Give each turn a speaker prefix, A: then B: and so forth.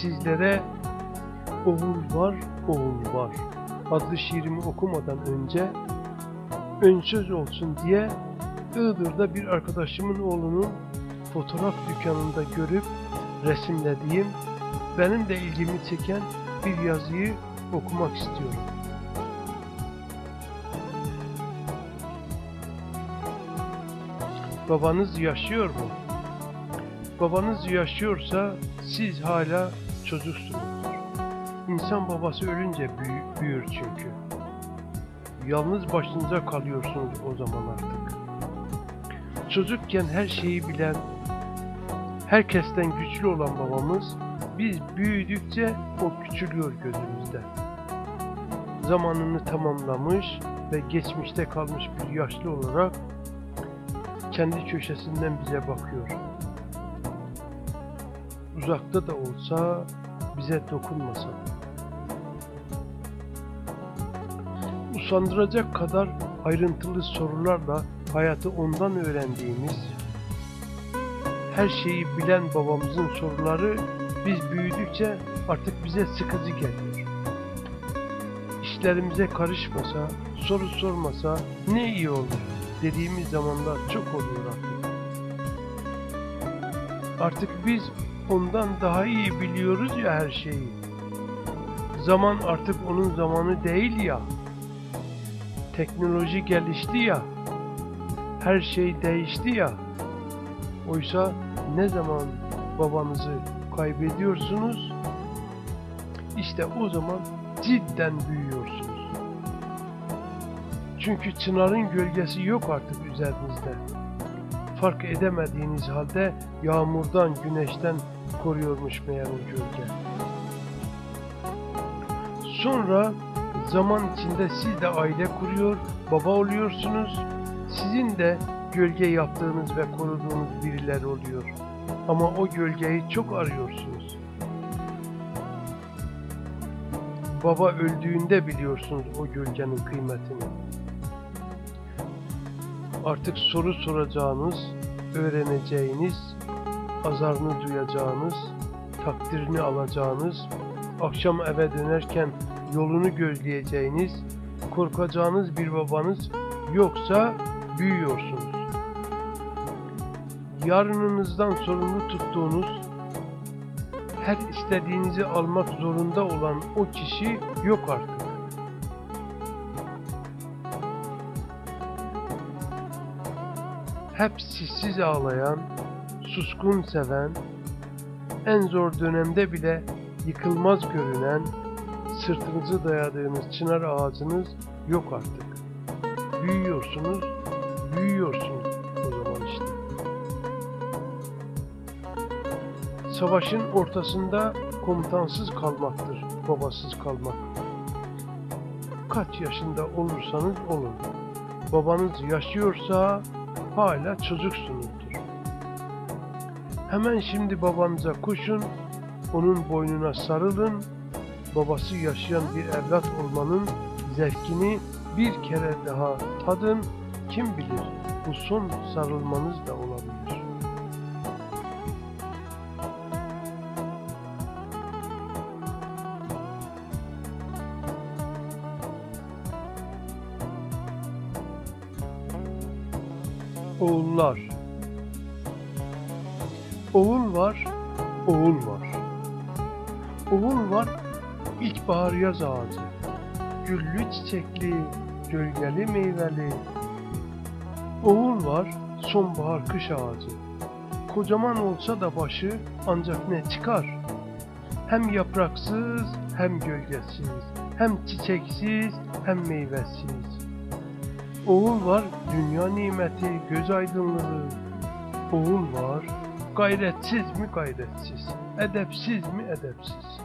A: Sizlere Oğul Var, Oğul Var adlı şiirimi okumadan önce ön söz olsun diye Iğdır'da bir arkadaşımın oğlunun fotoğraf dükkanında görüp resimlediğim, benim de ilgimi çeken bir yazıyı okumak istiyorum. Babanız yaşıyor mu? Babanız yaşıyorsa siz hala çocuksunuzdur. İnsan babası ölünce büyür çünkü. Yalnız başınıza kalıyorsunuz o zaman artık. Çocukken her şeyi bilen, herkesten güçlü olan babamız, biz büyüdükçe o küçülüyor gözümüzde. Zamanını tamamlamış ve geçmişte kalmış bir yaşlı olarak kendi köşesinden bize bakıyor. Uzakta da olsa bize dokunmasa. Usandıracak kadar ayrıntılı sorularla hayatı ondan öğrendiğimiz, her şeyi bilen babamızın soruları biz büyüdükçe artık bize sıkıcı geliyor. İşlerimize karışmasa, soru sormasa ne iyi olur dediğimiz zamanlar çok oluyor artık. Artık biz ondan daha iyi biliyoruz ya her şeyi. Zaman artık onun zamanı değil ya. Teknoloji gelişti ya. Her şey değişti ya. Oysa ne zaman babanızı kaybediyorsunuz, işte o zaman cidden büyüyorsunuz. Çünkü çınarın gölgesi yok artık üzerinizde. Fark edemediğiniz halde yağmurdan, güneşten koruyormuş meğer o gölge. Sonra zaman içinde siz de aile kuruyor, baba oluyorsunuz. Sizin de gölge yaptığınız ve koruduğunuz birileri oluyor. Ama o gölgeyi çok arıyorsunuz. Baba öldüğünde biliyorsunuz o gölgenin kıymetini. Artık soru soracağınız, öğreneceğiniz, azarını duyacağınız, takdirini alacağınız, akşam eve dönerken yolunu gözleyeceğiniz, korkacağınız bir babanız yoksa büyüyorsunuz. Yarınınızdan sorumlu tuttuğunuz, her istediğinizi almak zorunda olan o kişi yok artık. Hep sessiz ağlayan, suskun seven, en zor dönemde bile yıkılmaz görünen, sırtınızı dayadığınız çınar ağacınız yok artık. Büyüyorsunuz, büyüyorsunuz o zaman işte. Savaşın ortasında komutansız kalmaktır, babasız kalmak. Kaç yaşında olursanız olun, babanız yaşıyorsa hala çocuksunuzdur. Hemen şimdi babanıza koşun, onun boynuna sarılın, babası yaşayan bir evlat olmanın zevkini bir kere daha tadın, kim bilir bu son sarılmanız da olabilir. Oğullar. Oğul var, oğul var. Oğul var, ilkbahar yaz ağacı. Güllü çiçekli, gölgeli meyveli. Oğul var, sonbahar kış ağacı. Kocaman olsa da başı ancak ne çıkar? Hem yapraksız, hem gölgesiz, hem çiçeksiz, hem meyvesiz. Oğul var, dünya nimeti, göz aydınlığı. Oğul var, gayretsiz mi gayretsiz, edepsiz mi edepsiz.